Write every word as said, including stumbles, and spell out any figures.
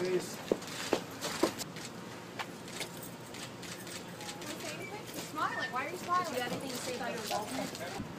face. Smiling. Why are you smiling? Do you have anything to say about your involvement?